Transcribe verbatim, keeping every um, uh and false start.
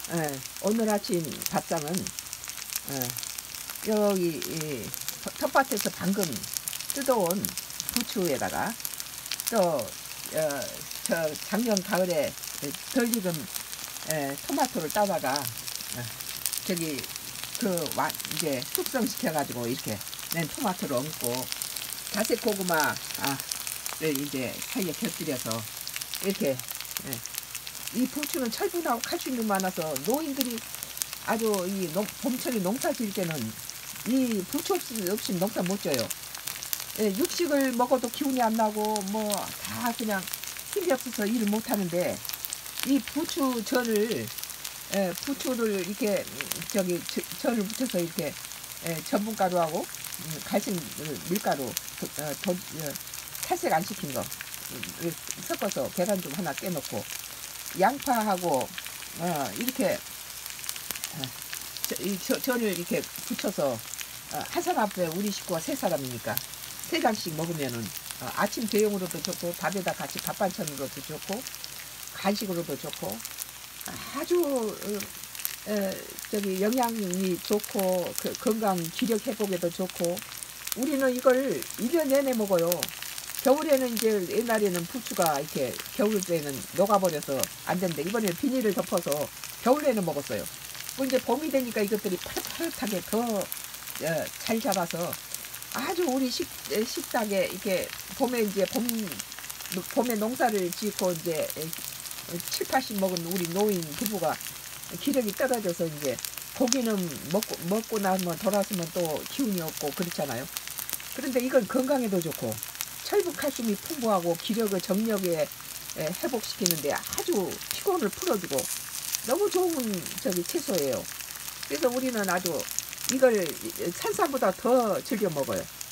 예, 오늘 아침 밥상은 예, 여기 이 텃밭에서 방금 뜯어온 부추에다가 또 어, 저 작년 가을에 덜 익은 예, 토마토를 따다가 어, 저기 그 와, 이제 숙성시켜 가지고 이렇게 낸 토마토를 얹고 자색 고구마 아, 를 이제 사이에 곁들여서 이렇게 예, 이 부추는 철분하고 칼슘이 많아서 노인들이 아주 이 농, 봄철이 농사 지을 때는 이 부추 없이, 없이 농사 못 져요. 예, 육식을 먹어도 기운이 안 나고 뭐 다 그냥 힘이 없어서 일을 못 하는데 이 부추전을 예, 부추를 이렇게 저기 저, 전을 붙여서 이렇게 예, 전분가루하고 음, 갈색 밀가루 도, 어, 도, 어, 탈색 안 시킨 거 음, 섞어서 계란 좀 하나 깨놓고 양파하고 어, 이렇게 어, 저, 이 저, 전을 이렇게 붙여서 어, 한 사람 앞에 우리 식구가 세 사람이니까 세 잔씩 먹으면은 어, 아침 대용으로도 좋고 밥에다 같이 밥 반찬으로도 좋고 간식으로도 좋고 아주 어, 에, 저기 영양이 좋고 그 건강 기력 회복에도 좋고 우리는 이걸 일 년 내내 먹어요. 겨울에는 이제 옛날에는 부추가 이렇게 겨울 때는 녹아버려서 안 된대. 이번에는 비닐을 덮어서 겨울에는 먹었어요. 뭐 이제 봄이 되니까 이것들이 파릇파릇하게 더 잘 잡아서 아주 우리 식, 식탁에 이렇게 봄에 이제 봄, 봄에 농사를 짓고 이제 칠, 팔십 먹은 우리 노인 부부가 기력이 떨어져서 이제 고기는 먹고, 먹고 나면 돌아서면 또 기운이 없고 그렇잖아요. 그런데 이건 건강에도 좋고 철분 칼슘이 풍부하고 기력을 정력에 회복시키는데 아주 피곤을 풀어주고 너무 좋은 저기 채소예요. 그래서 우리는 아주 이걸 산삼보다 더 즐겨 먹어요.